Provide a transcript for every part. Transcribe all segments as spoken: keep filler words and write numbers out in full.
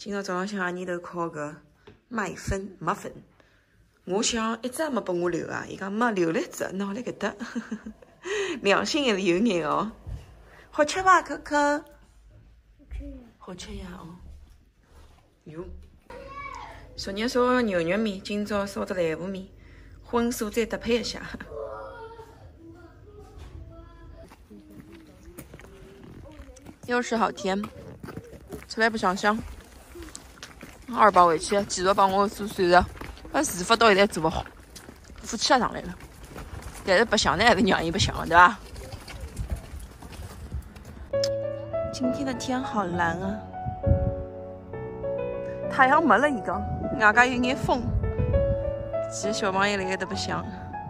今朝早浪向阿妮头烤个麦粉麦粉，我想一只也没拨我留啊，伊讲没留了一只，拿辣搿搭，良心还是有眼哦。好吃伐，可可？好吃呀哦。哟，昨日烧牛肉面，今朝烧只来糊面，荤素再搭配一下。又是好天，出来白相相。二宝回去继续帮我做蒜头，那厨房到现在做不好，火气也上来了。但是白相呢还是让伊白相的，对吧？今天的天好蓝啊，太阳没了，伊讲，外加有眼风，几个小朋友辣盖搭白相。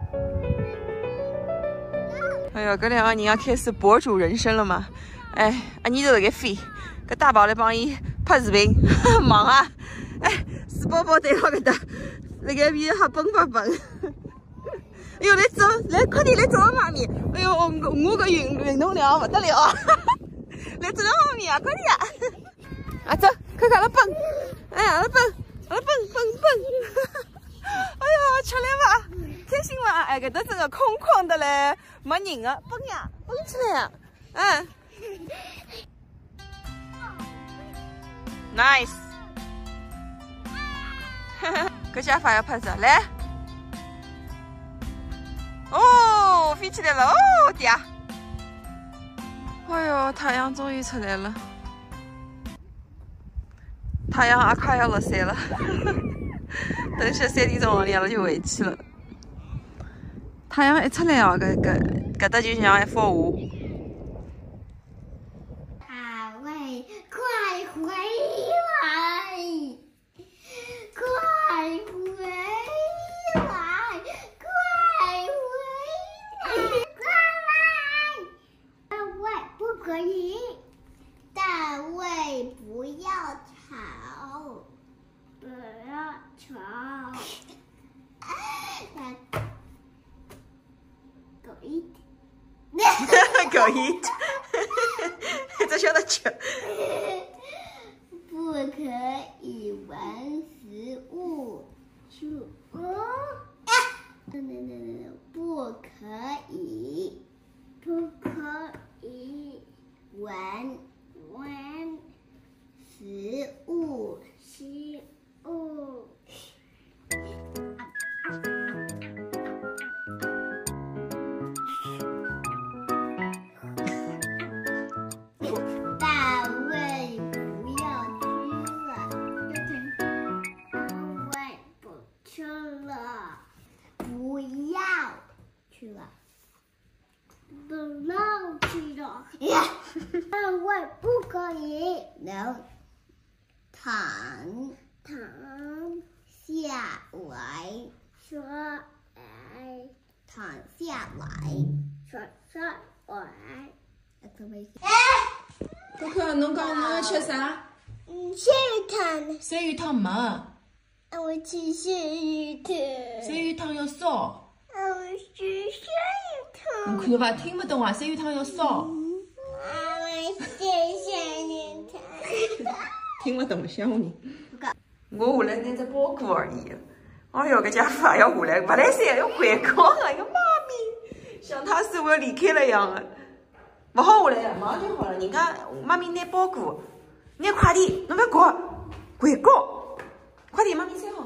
哎哟，搿两个人也开始博主人生了嘛？哎，阿妮头辣盖飞，搿大宝来帮伊拍视频，忙啊！哎，水宝宝对牢搿搭，辣盖边瞎蹦蹦蹦。哎哟，来走，来快点来找妈咪！哎哟，我我搿运运动量勿得了啊！来找妈咪啊，快点啊！啊走，看看阿拉蹦，哎呀，阿拉蹦，阿拉蹦蹦蹦！哎呀，吃力伐？开心伐？哎，搿搭真个空旷的嘞，没人个，蹦呀，蹦起来呀！嗯。Nice， 搿家法要拍着来，哦，飞起来了，哦嗲，哎哟，太阳终于出来了，太阳也快要落山了，等歇三点钟，阿拉就回去了。太阳一出来哦，搿搿搿搭就像一幅画。 快回来！快回来！快回来！快来！大卫不可以，大卫不要吵，不要吵。狗一点， 狗一点，这晓得吃。 不可以玩食物，食物，不可以，不可以玩玩食物，食物。大卫。吃了，不要去了，不让去了。大卫不可以，能躺躺下来，说来躺下来，说说来。 可可，侬讲侬要吃啥？ 嗯，咸鱼汤。 鳝鱼汤没。 我吃咸鱼汤。 鳝鱼汤要烧。 我吃咸鱼汤。 你看伐？听不懂啊！鳝鱼汤要烧。 我吃咸鱼汤。 听不懂，笑你。我下来拿只包裹而已。哎哟，搿家伙还要下来，勿来三要回光啊！一个妈咪，像他是我要离开了一样的。勿好下来了，马上就好了。人家妈咪拿包裹，拿快递，侬勿要搞，回光。快点，妈咪穿好。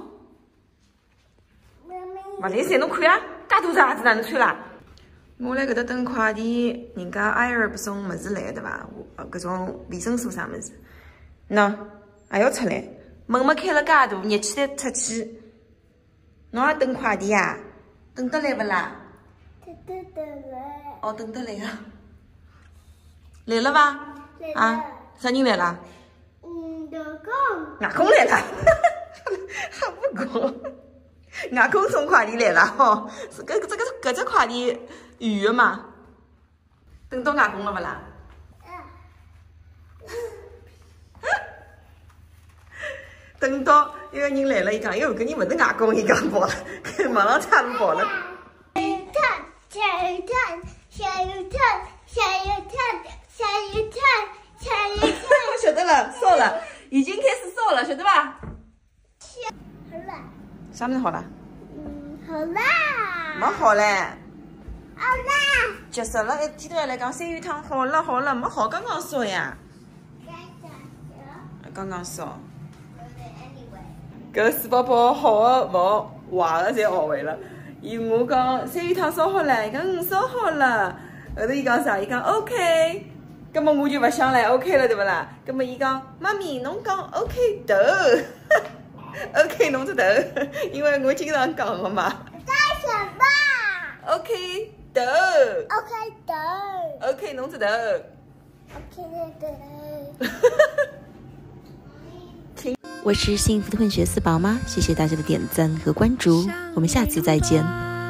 勿来三，侬看啊，介大只鞋子哪能穿啦？我辣搿搭等快递，人家埃尔不送物事来对伐？搿种维生素啥物事，喏还要出来，门没开了介大，热气得出去。侬也等快递啊？等得来勿啦？ 等得得来。 哦，等得来啊。来了伐？ 来了。 啊，啥人来了？ 嗯，老公。 外公来了，还不讲，外公送快递来了吼，是搿这个搿只快递预约嘛？等到外公了勿啦？等到一个人来了，伊讲，哟，搿人勿是外公，伊讲跑了，马上差不跑了。 小鱼蛋，小鱼蛋，小鱼蛋，小鱼蛋，小鱼蛋，小鱼蛋。 晓得了，烧了， 已经开始烧了，晓得吧？ 好了， 啥么子好了？ 嗯，好啦， 没好嘞。 好啦， 结束了，一天到晚来讲三元汤好了好了，没好，刚刚烧呀， 该讲的。 刚刚烧。 Anyway， 搿四宝宝好的勿好，坏的侪学会了。伊我讲三元汤烧好了，伊讲嗯烧好了。后头伊讲啥？伊讲 OK。葛末我就勿想唻 ，OK 了对勿啦？葛末伊讲妈咪侬讲 OK 头，OK 侬只头，因为我经常讲个嘛。 干什么 OK 头 ？OK 的 ，OK 侬只头。 ，OK 的。 我是幸福的混血四宝妈，谢谢大家的点赞和关注，我们下次再见。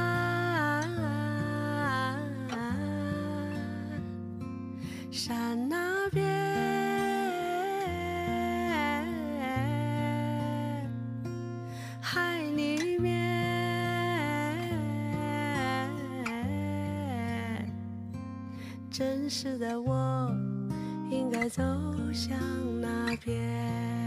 山那边，海里面，真实的我应该走向哪边？